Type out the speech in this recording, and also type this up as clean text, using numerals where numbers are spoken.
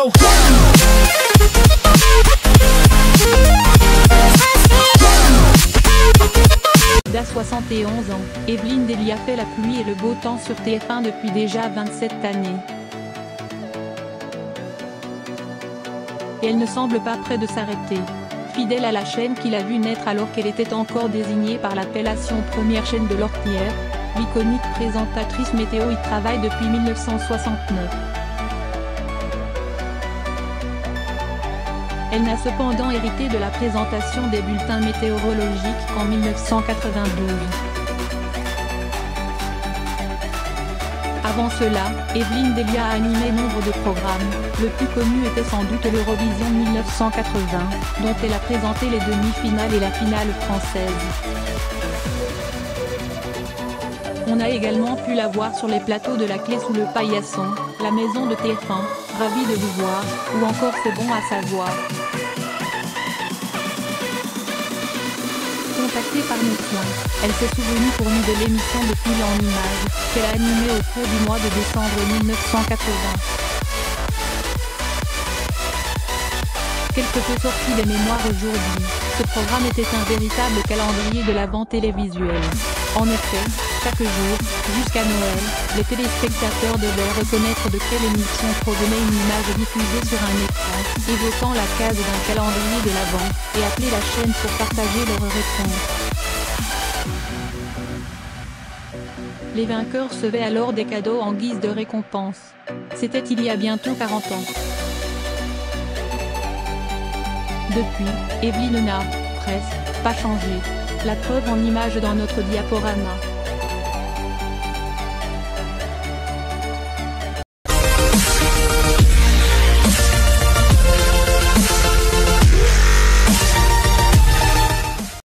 go. D'à 71 ans, Evelyne Delia fait la pluie et le beau temps sur TF1 depuis déjà 27 années. Et elle ne semble pas près de s'arrêter. Fidèle à la chaîne qu'il a vu naître alors qu'elle était encore désignée par l'appellation première chaîne de l'Ornière, l'iconique présentatrice météo y travaille depuis 1969. Elle n'a cependant hérité de la présentation des bulletins météorologiques qu'en 1992. Avant cela, Evelyne Delia a animé nombre de programmes. Le plus connu était sans doute l'Eurovision 1980, dont elle a présenté les demi-finales et la finale française. On a également pu la voir sur les plateaux de La Clé sous le paillasson, La Maison de TF1, Ravi de vous voir, ou encore C'est bon à savoir. Contactée par nos soins, elle s'est souvenue pour nous de l'émission de Fil en images, qu'elle a animée au cours du mois de décembre 1980. Quelque peu sorti des mémoires aujourd'hui, ce programme était un véritable calendrier de l'avant télévisuel. En effet, chaque jour, jusqu'à Noël, les téléspectateurs devaient reconnaître de quelle émission provenait une image diffusée sur un écran, évoquant la case d'un calendrier de l'avant, et appeler la chaîne pour partager leurs réponses. Les vainqueurs recevaient alors des cadeaux en guise de récompense. C'était il y a bientôt 40 ans. Depuis, Evelyne n'a, presque, pas changé. La preuve en image dans notre diaporama.